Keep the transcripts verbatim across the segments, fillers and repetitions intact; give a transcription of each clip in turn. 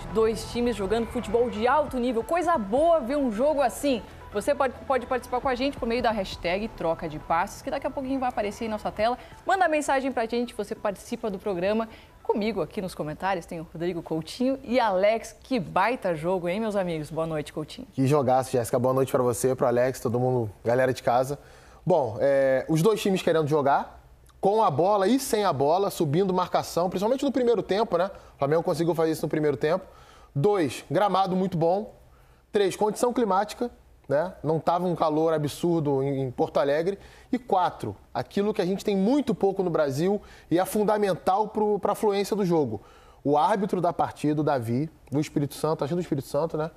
dois times jogando futebol de alto nível. Coisa boa ver um jogo assim. Você pode, pode participar com a gente por meio da hashtag Troca de Passes, que daqui a pouquinho vai aparecer em nossa tela. Manda mensagem pra gente, você participa do programa. Comigo aqui nos comentários tem o Rodrigo Coutinho e Alex. Que baita jogo, hein, meus amigos? Boa noite, Coutinho. Que jogaço, Jéssica. Boa noite pra você, pro Alex, todo mundo, galera de casa. Bom, é, os dois times querendo jogar, com a bola e sem a bola, subindo marcação, principalmente no primeiro tempo, né? O Flamengo conseguiu fazer isso no primeiro tempo. Dois, gramado muito bom. Três, condição climática. Né? Não estava um calor absurdo em Porto Alegre. E quatro, aquilo que a gente tem muito pouco no Brasil e é fundamental para a fluência do jogo. O árbitro da partida, o Davi, do Espírito Santo, acho do Espírito Santo, né?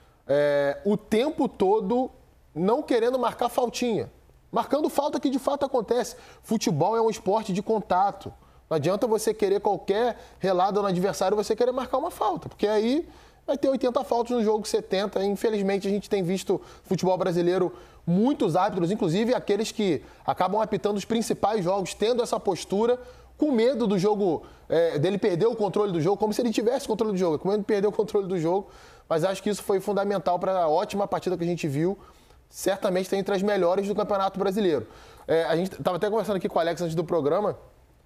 É, o tempo todo não querendo marcar faltinha. Marcando falta que de fato acontece. Futebol é um esporte de contato. Não adianta você querer qualquer relado no adversário, você querer marcar uma falta. Porque aí vai ter oitenta faltas no jogo, setenta. Infelizmente, a gente tem visto futebol brasileiro, muitos árbitros, inclusive aqueles que acabam apitando os principais jogos, tendo essa postura, com medo do jogo, é, dele perder o controle do jogo, como se ele tivesse controle do jogo, com medo de perder o controle do jogo. Mas acho que isso foi fundamental para a ótima partida que a gente viu. Certamente está entre as melhores do Campeonato Brasileiro. É, a gente estava até conversando aqui com o Alex antes do programa.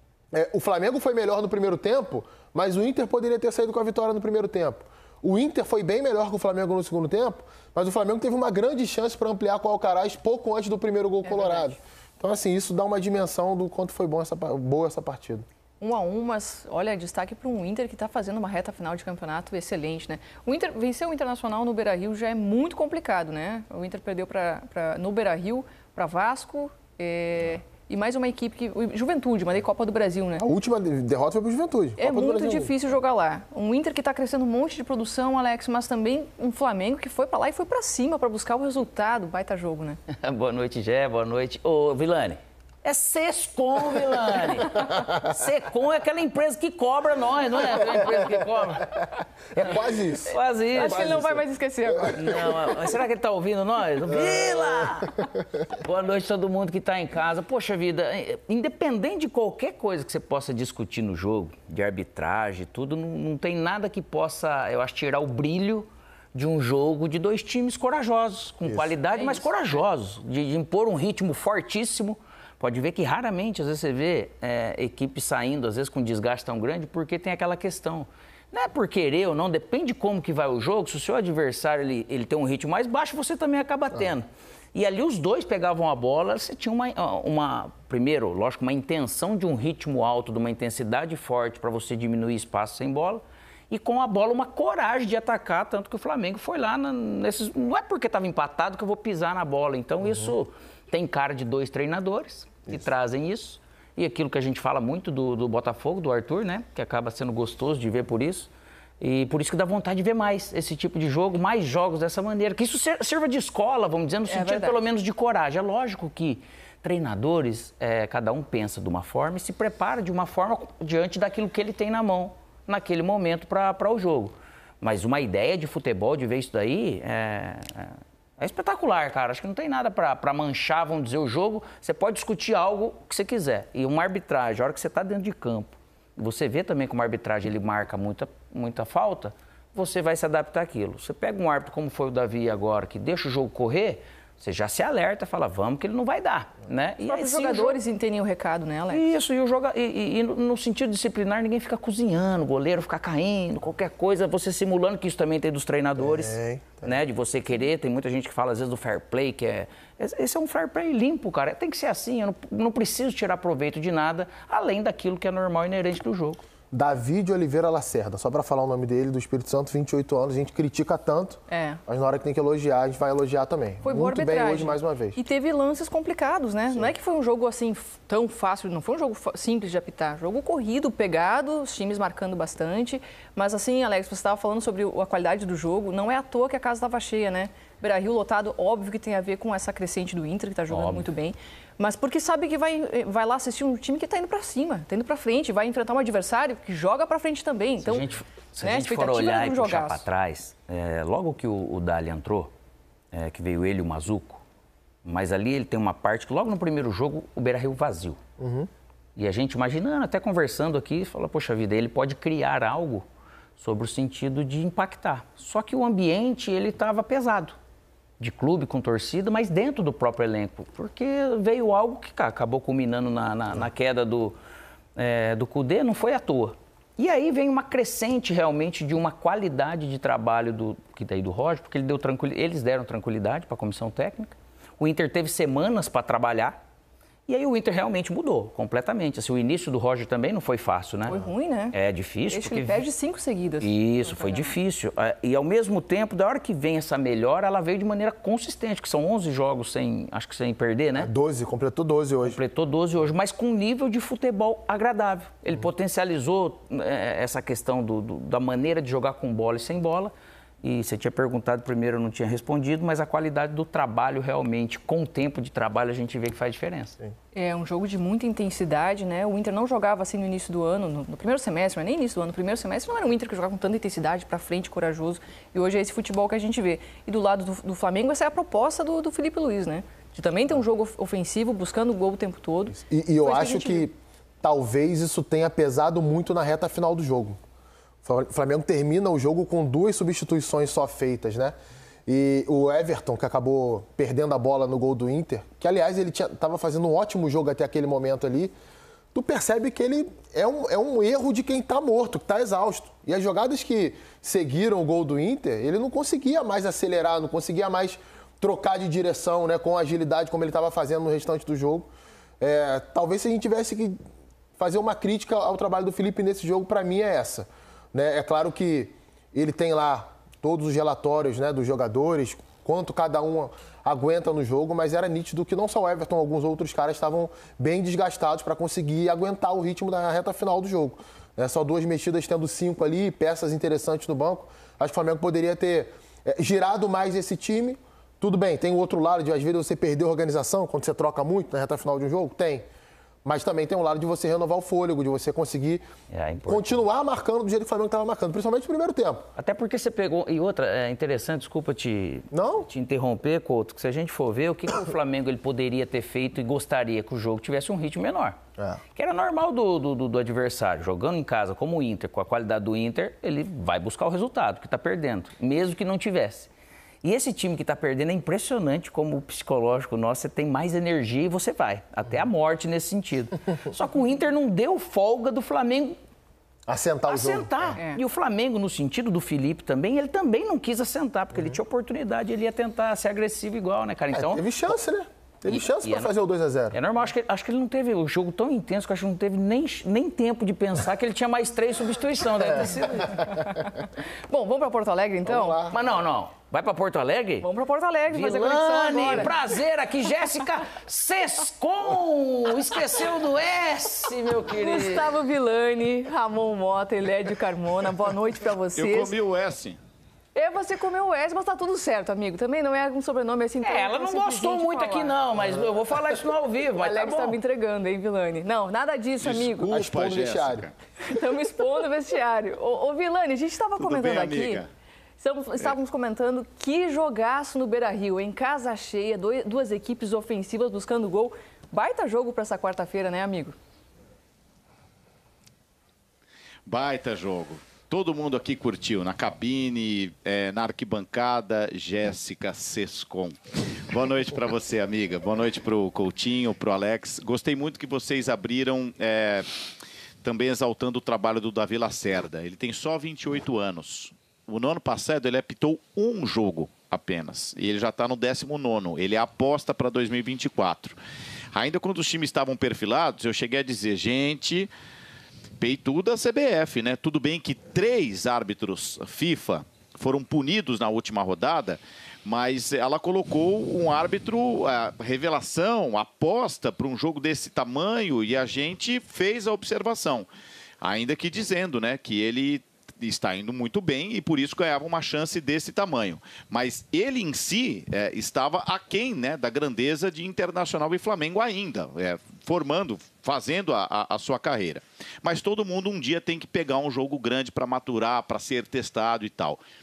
É, o Flamengo foi melhor no primeiro tempo, mas o Inter poderia ter saído com a vitória no primeiro tempo. O Inter foi bem melhor que o Flamengo no segundo tempo, mas o Flamengo teve uma grande chance para ampliar com o Alcaraz pouco antes do primeiro gol é colorado. Verdade. Então, assim, isso dá uma dimensão do quanto foi bom essa, boa essa partida. Um a um, mas, olha, destaque para um Inter que está fazendo uma reta final de campeonato excelente, né? O Inter venceu o Internacional no Beira-Rio já é muito complicado, né? O Inter perdeu pra, pra, no Beira-Rio para Vasco é, e mais uma equipe, que Juventude, mas daí Copa do Brasil, né? A última derrota foi para o Juventude. É muito difícil jogar lá. Um Inter que está crescendo um monte de produção, Alex, mas também um Flamengo que foi para lá e foi para cima para buscar o resultado. Baita jogo, né? Boa noite, Gé. Boa noite. Ô, Vilani. É Sescom, Vilani. Secom é aquela empresa que cobra nós, não é aquela empresa que cobra? É quase isso. Quase isso. Acho que ele não vai mais esquecer agora. Não, mas será que ele tá ouvindo nós? Vila! Boa noite a todo mundo que tá em casa. Poxa vida, independente de qualquer coisa que você possa discutir no jogo, de arbitragem, tudo, não, não tem nada que possa, eu acho, tirar o brilho de um jogo de dois times corajosos, com isso. qualidade, é mas corajosos, de, de impor um ritmo fortíssimo. Pode ver que raramente, às vezes, você vê é, equipe saindo, às vezes, com desgaste tão grande, porque tem aquela questão. Não é por querer ou não, depende de como que vai o jogo. Se o seu adversário ele, ele tem um ritmo mais baixo, você também acaba tendo. Ah. E ali os dois pegavam a bola, você tinha uma, uma, primeiro, lógico, uma intenção de um ritmo alto, de uma intensidade forte para você diminuir espaço sem bola. E com a bola, uma coragem de atacar, tanto que o Flamengo foi lá na, nesses... Não é porque estava empatado que eu vou pisar na bola. Então, uhum. isso tem cara de dois treinadores que isso. trazem isso. E aquilo que a gente fala muito do, do Botafogo, do Arthur, né? Que acaba sendo gostoso de ver por isso. E por isso que dá vontade de ver mais esse tipo de jogo, mais jogos dessa maneira. Que isso sirva de escola, vamos dizer, no é sentido verdade. pelo menos de coragem. É lógico que treinadores, é, cada um pensa de uma forma e se prepara de uma forma diante daquilo que ele tem na mão naquele momento para o jogo. Mas uma ideia de futebol, de ver isso daí, é, é espetacular, cara. Acho que não tem nada para manchar, vamos dizer, o jogo. Você pode discutir algo que você quiser. E uma arbitragem, a hora que você está dentro de campo, você vê também como a arbitragem ele marca muita, muita falta, você vai se adaptar àquilo. Você pega um árbitro como foi o Davi agora, que deixa o jogo correr, você já se alerta, fala, vamos, que ele não vai dar, né? Os próprios jogadores jogo... entendem o recado, né, Alex? Isso, e, o joga... e, e, e no sentido disciplinar, ninguém fica cozinhando, o goleiro fica caindo, qualquer coisa, você simulando, que isso também tem dos treinadores, é, é. né? De você querer, tem muita gente que fala, às vezes, do fair play, que é... Esse é um fair play limpo, cara. Tem que ser assim, eu não, não preciso tirar proveito de nada, além daquilo que é normal e inerente do jogo. Davi de Oliveira Lacerda, só para falar o nome dele, do Espírito Santo, vinte e oito anos, a gente critica tanto, é. mas na hora que tem que elogiar, a gente vai elogiar também. Foi boa Muito arbitragem. bem hoje, mais uma vez. E teve lances complicados, né? Sim. Não é que foi um jogo assim tão fácil, não foi um jogo simples de apitar. Jogo corrido, pegado, os times marcando bastante. Mas assim, Alex, você estava falando sobre a qualidade do jogo, não é à toa que a casa estava cheia, né? Beira-Rio lotado, óbvio que tem a ver com essa crescente do Inter, que está jogando óbvio. muito bem. Mas porque sabe que vai, vai lá assistir um time que está indo para cima, está indo para frente, vai enfrentar um adversário que joga para frente também. Então, se a gente, se né, a gente for olhar e puxar para trás, é, logo que o, o Dali entrou, é, que veio ele e o Mazuco, mas ali ele tem uma parte que logo no primeiro jogo o Beira-Rio vazio. Uhum. E a gente imaginando, até conversando aqui, fala, poxa vida, ele pode criar algo. sobre o sentido de impactar. Só que o ambiente, ele estava pesado, de clube com torcida, mas dentro do próprio elenco, porque veio algo que cara, acabou culminando na, na, na queda do, é, do Kudê, não foi à toa. E aí vem uma crescente realmente de uma qualidade de trabalho do, que daí do Roger, porque ele deu tranquil, eles deram tranquilidade para a comissão técnica. O Inter teve semanas para trabalhar. E aí o Inter realmente mudou completamente. Assim, o início do Roger também não foi fácil, né? Foi ruim, né? É difícil. Desde porque... que ele perde cinco seguidas. Isso, foi difícil. E ao mesmo tempo, da hora que vem essa melhora, ela veio de maneira consistente, que são onze jogos sem, acho que sem perder, né? doze, completou doze hoje. Completou doze hoje, mas com um nível de futebol agradável. Ele uhum. potencializou é, essa questão do, do, da maneira de jogar com bola e sem bola. E você tinha perguntado primeiro, eu não tinha respondido, mas a qualidade do trabalho realmente, com o tempo de trabalho, a gente vê que faz diferença. Sim. É um jogo de muita intensidade, né? O Inter não jogava assim no início do ano, no, no primeiro semestre, mas nem início do ano, no primeiro semestre não era o Inter que jogava com tanta intensidade, para frente, corajoso. E hoje é esse futebol que a gente vê. E do lado do, do Flamengo, essa é a proposta do, do Felipe Luiz, né? De também ter um jogo ofensivo, buscando o gol o tempo todo. E, e eu acho que, que talvez isso tenha pesado muito na reta final do jogo. O Flamengo termina o jogo com duas substituições só feitas, né? E o Everton, que acabou perdendo a bola no gol do Inter, que, aliás, ele estava fazendo um ótimo jogo até aquele momento ali, tu percebe que ele é um, é um erro de quem está morto, que está exausto. E as jogadas que seguiram o gol do Inter, ele não conseguia mais acelerar, não conseguia mais trocar de direção, né, com agilidade como ele estava fazendo no restante do jogo. É, talvez se a gente tivesse que fazer uma crítica ao trabalho do Felipe nesse jogo, para mim é essa. Né? É claro que ele tem lá todos os relatórios, né, dos jogadores, quanto cada um aguenta no jogo, mas era nítido que não só o Everton, alguns outros caras estavam bem desgastados para conseguir aguentar o ritmo da reta final do jogo. Né? Só duas mexidas tendo cinco ali, peças interessantes no banco. Acho que o Flamengo poderia ter é, girado mais esse time. Tudo bem, tem o outro lado de às vezes você perder a organização quando você troca muito na reta final de um jogo? Tem. Mas também tem um lado de você renovar o fôlego, de você conseguir é continuar marcando do jeito que o Flamengo estava marcando, principalmente no primeiro tempo. Até porque você pegou... E outra, é interessante, desculpa te, Não? te interromper, Couto, que se a gente for ver, o que, que o Flamengo ele poderia ter feito e gostaria que o jogo tivesse um ritmo menor. É. Que era normal do, do, do adversário. Jogando em casa como o Inter, com a qualidade do Inter, ele vai buscar o resultado, porque está perdendo, mesmo que não tivesse. E esse time que está perdendo é impressionante como o psicológico nosso, você tem mais energia e você vai, até a morte nesse sentido. Só que o Inter não deu folga do Flamengo assentar o jogo. Assentar. É. E o Flamengo, no sentido do Felipe também, ele também não quis assentar, porque uhum. ele tinha oportunidade, ele ia tentar ser agressivo igual, né, cara? Então, é, teve chance, né? Teve e, chance para é fazer o dois a zero. É normal, acho que, acho que ele não teve o jogo tão intenso que acho que não teve nem, nem tempo de pensar que ele tinha mais três substituições. Deve ter sido. Bom, vamos para Porto Alegre então? Vamos lá. Mas não, não. Vai para Porto Alegre? Vamos para Porto Alegre, fazer Vilani, conexão agora. Prazer aqui, Jéssica Sescon. Esqueceu do S, meu querido. Gustavo Vilani, Ramon Mota e Lédio Carmona. Boa noite para vocês. Eu comi o S. É, você comeu o S, mas tá tudo certo, amigo. Também não é um sobrenome assim tão... É, ela não gostou muito aqui não, mas eu vou falar isso no ao vivo, mas o Alex tá bom. tá me entregando, hein, Vilani? Não, nada disso, amigo. Desculpa, expondo o vestiário. Estamos expondo o vestiário. Ô, ô Vilani, a gente estava comentando bem, aqui... amiga? Estamos, estávamos é. comentando que jogaço no Beira-Rio, em casa cheia, dois, duas equipes ofensivas buscando gol. Baita jogo para essa quarta-feira, né, amigo? Baita jogo. Todo mundo aqui curtiu, na cabine, é, na arquibancada, Jéssica Sescon. Boa noite para você, amiga. Boa noite para o Coutinho, para o Alex. Gostei muito que vocês abriram, é, também exaltando o trabalho do Davi Lacerda. Ele tem só vinte e oito anos. No ano passado, ele apitou um jogo apenas. E ele já está no décimo nono. Ele é aposta para dois mil e vinte e quatro. Ainda quando os times estavam perfilados, eu cheguei a dizer, gente... Peituda da C B F, né? Tudo bem que três árbitros FIFA foram punidos na última rodada, mas ela colocou um árbitro, a revelação, aposta para um jogo desse tamanho e a gente fez a observação. Ainda que dizendo, né, que ele está indo muito bem e por isso ganhava uma chance desse tamanho. Mas ele em si é, estava aquém, né, da grandeza de Internacional e Flamengo ainda, é, formando, fazendo a, a, a sua carreira. Mas todo mundo um dia tem que pegar um jogo grande para maturar, para ser testado e tal.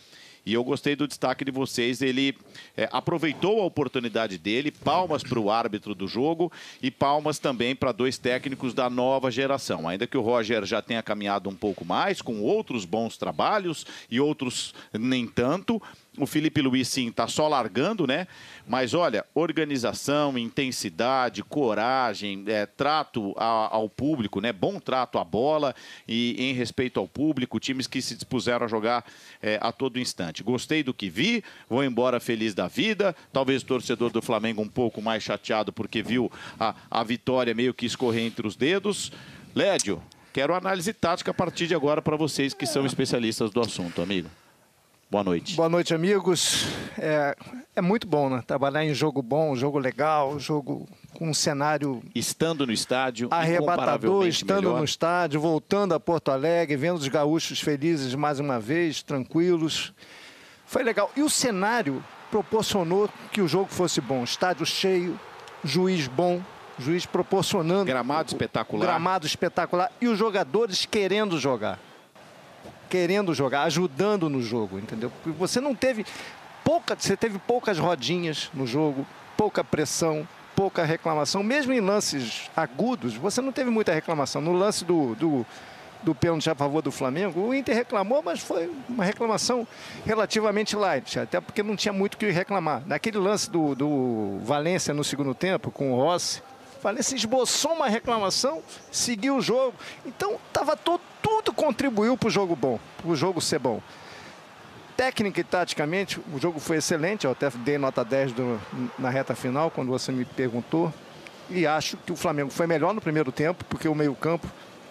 E eu gostei do destaque de vocês. Ele é, aproveitou a oportunidade dele. Palmas para o árbitro do jogo e palmas também para dois técnicos da nova geração. Ainda que o Roger já tenha caminhado um pouco mais, com outros bons trabalhos e outros nem tanto. O Felipe Luiz, sim, está só largando, né? Mas, olha, organização, intensidade, coragem, é, trato a, ao público, né? Bom trato à bola e em respeito ao público, times que se dispuseram a jogar é, a todo instante. Gostei do que vi, vou embora feliz da vida. Talvez o torcedor do Flamengo um pouco mais chateado porque viu a, a vitória meio que escorrer entre os dedos. Lédio, quero análise tática a partir de agora para vocês que são especialistas do assunto, amigo. Boa noite. Boa noite, amigos. É, é muito bom, né? Trabalhar em jogo bom, jogo legal, jogo com um cenário... Estando no estádio, arrebatador, estando melhor. no estádio, voltando a Porto Alegre, vendo os gaúchos felizes mais uma vez, tranquilos. Foi legal. E o cenário proporcionou que o jogo fosse bom. Estádio cheio, juiz bom, juiz proporcionando... Gramado espetacular. Gramado espetacular. E os jogadores querendo jogar. Querendo jogar, ajudando no jogo, entendeu? Porque você não teve pouca, você teve poucas rodinhas no jogo, pouca pressão, pouca reclamação, mesmo em lances agudos, você não teve muita reclamação. No lance do, do, do pênalti a favor do Flamengo, o Inter reclamou, mas foi uma reclamação relativamente light, até porque não tinha muito o que reclamar. Naquele lance do, do Valência no segundo tempo, com o Rossi, Valência esboçou uma reclamação, seguiu o jogo. Então, tava todo, tudo contribuiu para o jogo bom, para o jogo ser bom. Técnica e taticamente, o jogo foi excelente. Eu até dei nota dez do, na reta final, quando você me perguntou. E acho que o Flamengo foi melhor no primeiro tempo, porque o meio-campo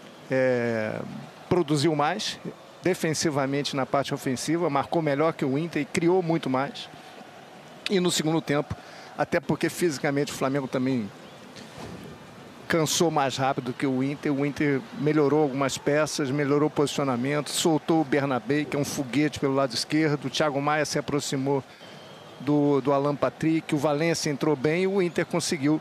é, produziu mais, defensivamente na parte ofensiva, marcou melhor que o Inter e criou muito mais. E no segundo tempo, até porque fisicamente o Flamengo também cansou mais rápido que o Inter. O Inter melhorou algumas peças, melhorou o posicionamento, soltou o Bernabé, que é um foguete pelo lado esquerdo. O Thiago Maia se aproximou do, do Alan Patrick. O Valência entrou bem e o Inter conseguiu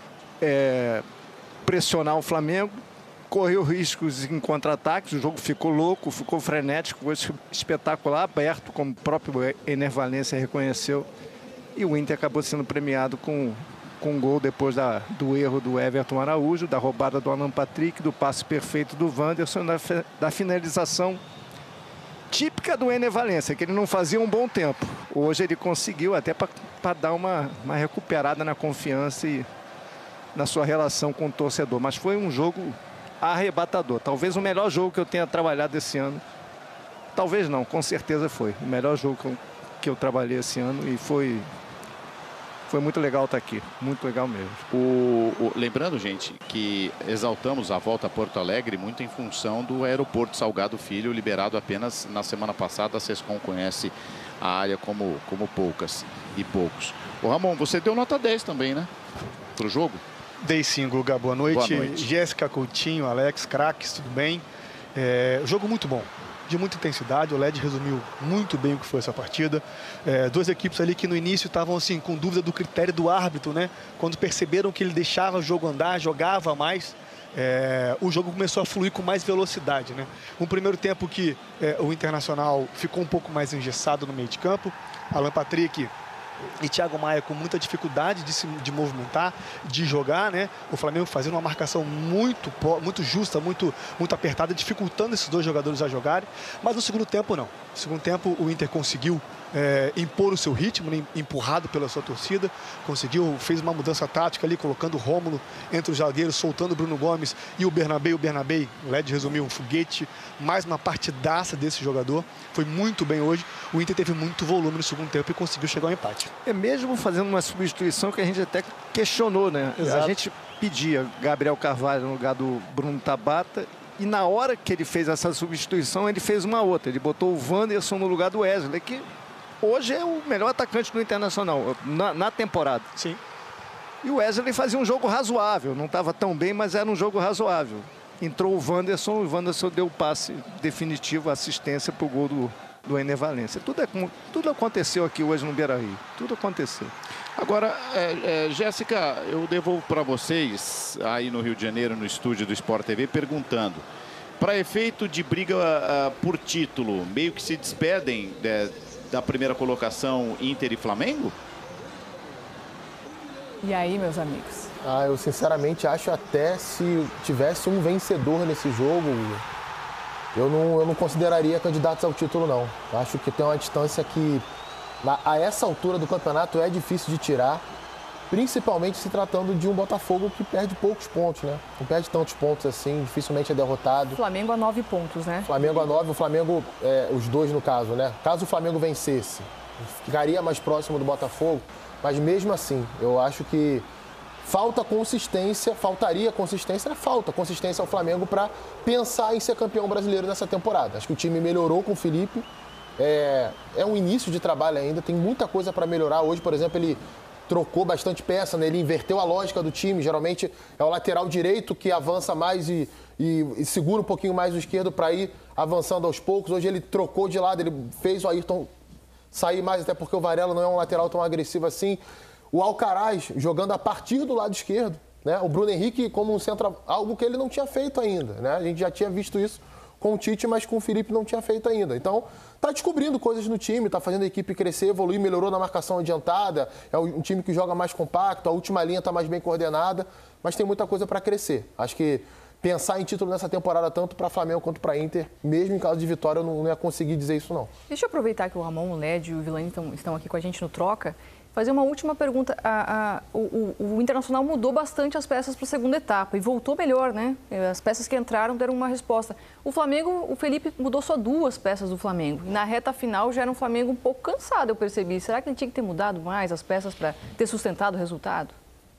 é, pressionar o Flamengo. Correu riscos em contra-ataques. O jogo ficou louco, ficou frenético, foi espetacular, aberto, como o próprio Ener Valência reconheceu. E o Inter acabou sendo premiado com... com um gol depois da, do erro do Everton Araújo, da roubada do Alan Patrick, do passe perfeito do Wanderson, da, da finalização típica do Ener Valência, que ele não fazia um bom tempo. Hoje ele conseguiu até para dar uma, uma recuperada na confiança e na sua relação com o torcedor. Mas foi um jogo arrebatador. Talvez o melhor jogo que eu tenha trabalhado esse ano. Talvez não, com certeza foi. O melhor jogo que eu, que eu trabalhei esse ano e foi... Foi muito legal estar aqui, muito legal mesmo. O, o, lembrando, gente, que exaltamos a volta a Porto Alegre muito em função do aeroporto Salgado Filho, liberado apenas na semana passada. A Sescom conhece a área como, como poucas e poucos. O Ramon, você deu nota dez também, né? Para o jogo? Dei sim, Guga. Boa noite. Boa noite. Jéssica, Coutinho, Alex, craques, tudo bem? É, jogo muito bom, de muita intensidade. O L E D resumiu muito bem o que foi essa partida. É, duas equipes ali que no início estavam assim com dúvida do critério do árbitro, né? Quando perceberam que ele deixava o jogo andar, jogava mais, é, o jogo começou a fluir com mais velocidade, né? Um primeiro tempo que é, o Internacional ficou um pouco mais engessado no meio de campo. Alan Patrick e Thiago Maia com muita dificuldade de se de movimentar, de jogar, né? O Flamengo fazendo uma marcação muito, muito justa, muito, muito apertada, dificultando esses dois jogadores a jogarem. Mas no segundo tempo, não. No segundo tempo, o Inter conseguiu é, impor o seu ritmo, né? Empurrado pela sua torcida. Conseguiu, fez uma mudança tática ali, colocando o Rômulo entre os zagueiros, soltando o Bruno Gomes e o Bernabé. O Bernabé, o L E D resumiu, um foguete, mais uma partidaça desse jogador. Foi muito bem hoje. O Inter teve muito volume no segundo tempo e conseguiu chegar ao empate. É mesmo fazendo uma substituição que a gente até questionou, né? Exato. A gente pedia Gabriel Carvalho no lugar do Bruno Tabata e na hora que ele fez essa substituição, ele fez uma outra. Ele botou o Wanderson no lugar do Wesley, que hoje é o melhor atacante do Internacional, na, na temporada. Sim. E o Wesley fazia um jogo razoável, não estava tão bem, mas era um jogo razoável. Entrou o Wanderson, o Wanderson deu o passe definitivo, assistência para o gol do, do Ener Valência. Tudo, é, tudo aconteceu aqui hoje no Beira-Rio, tudo aconteceu. Agora, é, é, Jéssica, eu devolvo para vocês, aí no Rio de Janeiro, no estúdio do Sport T V, perguntando, para efeito de briga uh, por título, meio que se despedem, é, da primeira colocação Inter e Flamengo? E aí, meus amigos? Ah, eu sinceramente acho até se tivesse um vencedor nesse jogo, eu não, eu não consideraria candidatos ao título, não. Eu acho que tem uma distância que, a essa altura do campeonato, é difícil de tirar, principalmente se tratando de um Botafogo que perde poucos pontos, né? Não perde tantos pontos assim, dificilmente é derrotado. Flamengo a nove pontos, né? Flamengo a nove, o Flamengo, é, os dois no caso, né? Caso o Flamengo vencesse, ficaria mais próximo do Botafogo, mas mesmo assim, eu acho que falta consistência, faltaria consistência, falta consistência ao Flamengo para pensar em ser campeão brasileiro nessa temporada. Acho que o time melhorou com o Felipe, é, é um início de trabalho ainda, tem muita coisa para melhorar. Hoje, por exemplo, ele trocou bastante peça, né? Ele inverteu a lógica do time, geralmente é o lateral direito que avança mais e, e, e segura um pouquinho mais o esquerdo para ir avançando aos poucos. Hoje ele trocou de lado, ele fez o Ayrton sair mais, até porque o Varela não é um lateral tão agressivo assim. O Alcaraz jogando a partir do lado esquerdo, né? O Bruno Henrique como um centro, algo que ele não tinha feito ainda, né? A gente já tinha visto isso com o Tite, mas com o Felipe não tinha feito ainda. Então, tá descobrindo coisas no time, tá fazendo a equipe crescer, evoluir, melhorou na marcação adiantada, é um time que joga mais compacto, a última linha tá mais bem coordenada, mas tem muita coisa para crescer. Acho que pensar em título nessa temporada, tanto para Flamengo quanto para Inter, mesmo em caso de vitória, eu não, não ia conseguir dizer isso, não. Deixa eu aproveitar que o Ramon, o Led e o Vilani estão, estão aqui com a gente no Troca, fazer uma última pergunta. A, a, o, o Internacional mudou bastante as peças para a segunda etapa e voltou melhor, né? As peças que entraram deram uma resposta. O Flamengo, o Felipe mudou só duas peças do Flamengo. E na reta final já era um Flamengo um pouco cansado, eu percebi. Será que ele tinha que ter mudado mais as peças para ter sustentado o resultado?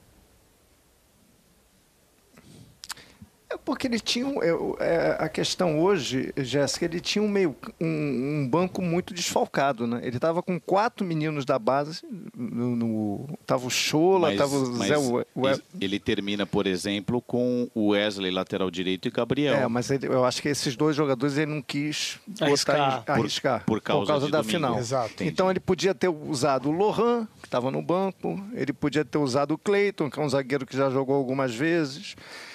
É porque ele tinha, eu, é, a questão hoje, Jéssica, ele tinha um, meio, um, um banco muito desfalcado, né? Ele estava com quatro meninos da base, no, no, tava o Chola, estava o Zé... Mas ele termina, por exemplo, com o Wesley, lateral direito, e Gabriel. É, mas ele, eu acho que esses dois jogadores ele não quis arriscar, botar, arriscar por, por causa, por causa da domingo. final. Exato. Então ele podia ter usado o Lohan, que estava no banco, ele podia ter usado o Cleiton, que é um zagueiro que já jogou algumas vezes.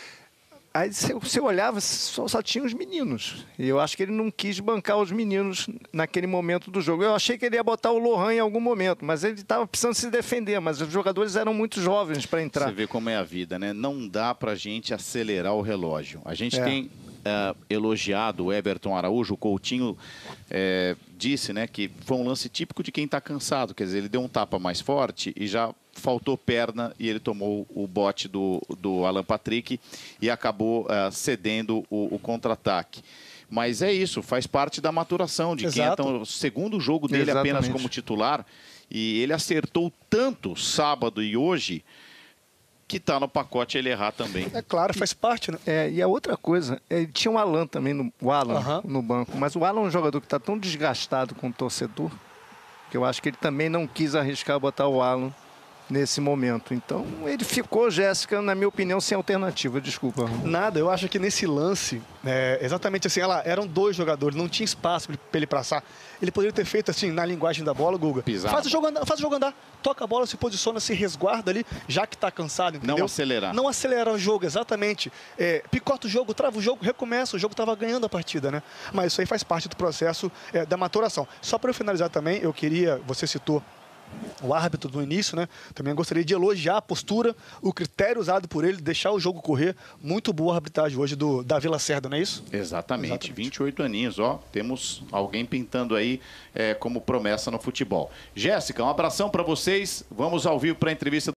Aí você olhava, só, só tinha os meninos. E eu acho que ele não quis bancar os meninos naquele momento do jogo. Eu achei que ele ia botar o Lohan em algum momento, mas ele estava precisando se defender. Mas os jogadores eram muito jovens para entrar. Você vê como é a vida, né? Não dá para a gente acelerar o relógio. A gente É. tem uh, elogiado o Everton Araújo, o Coutinho é, disse, né, que foi um lance típico de quem está cansado. Quer dizer, ele deu um tapa mais forte e já faltou perna e ele tomou o bote do, do Alan Patrick e acabou uh, cedendo o, o contra-ataque. Mas é isso, faz parte da maturação de quem Exato. é o segundo jogo dele Exatamente. apenas como titular. E ele acertou tanto sábado e hoje que está no pacote ele errar também. É claro, faz parte, né? É, e a outra coisa, ele tinha o Alan também, no, o Alan Aham. no banco. Mas o Alan é um jogador que está tão desgastado com o torcedor que eu acho que ele também não quis arriscar botar o Alan nesse momento. Então, ele ficou, Jéssica, na minha opinião, sem alternativa. Desculpa. Nada, eu acho que nesse lance, é, exatamente assim, ela, eram dois jogadores, não tinha espaço para ele passar. Ele poderia ter feito assim, na linguagem da bola, Guga. Pisar Faz na o jogo andar, faz o jogo andar, toca a bola, se posiciona, se resguarda ali, já que está cansado, entendeu? Não acelerar. Não acelerar o jogo, exatamente. É, picota o jogo, trava o jogo, recomeça, o jogo estava ganhando a partida, né? Mas isso aí faz parte do processo é, da maturação. Só para eu finalizar também, eu queria, você citou o árbitro do início, né? Também gostaria de elogiar a postura, o critério usado por ele, deixar o jogo correr. Muito boa a arbitragem hoje do Davi Lacerda, não é isso? Exatamente. Exatamente. vinte e oito aninhos, ó. Temos alguém pintando aí é, como promessa no futebol. Jéssica, um abração para vocês. Vamos ao vivo para a entrevista.